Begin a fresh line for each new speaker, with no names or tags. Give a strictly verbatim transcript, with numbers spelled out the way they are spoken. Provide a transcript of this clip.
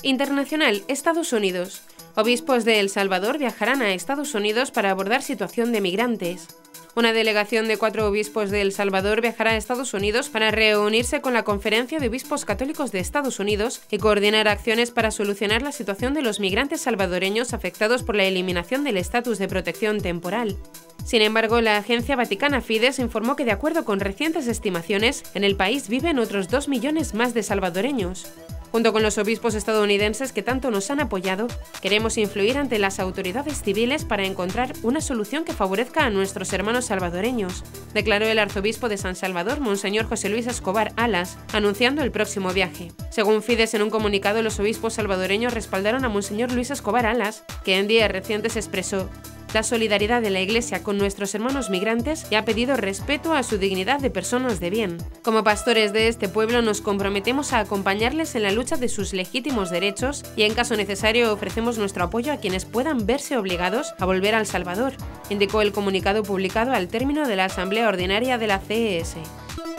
Internacional, Estados Unidos. Obispos de El Salvador viajarán a Estados Unidos para abordar situación de migrantes. Una delegación de cuatro obispos de El Salvador viajará a Estados Unidos para reunirse con la Conferencia de Obispos Católicos de Estados Unidos y coordinar acciones para solucionar la situación de los migrantes salvadoreños afectados por la eliminación del estatus de protección temporal. Sin embargo, la agencia vaticana Fides informó que, de acuerdo con recientes estimaciones, en el país viven otros dos millones más de salvadoreños. Junto con los obispos estadounidenses que tanto nos han apoyado, queremos influir ante las autoridades civiles para encontrar una solución que favorezca a nuestros hermanos salvadoreños, declaró el arzobispo de San Salvador, Monseñor José Luis Escobar Alas, anunciando el próximo viaje. Según Fides, en un comunicado, los obispos salvadoreños respaldaron a Monseñor Luis Escobar Alas, que en días recientes expresó la solidaridad de la Iglesia con nuestros hermanos migrantes y ha pedido respeto a su dignidad de personas de bien. Como pastores de este pueblo nos comprometemos a acompañarles en la lucha de sus legítimos derechos y, en caso necesario, ofrecemos nuestro apoyo a quienes puedan verse obligados a volver a El Salvador, indicó el comunicado publicado al término de la Asamblea Ordinaria de la C E S.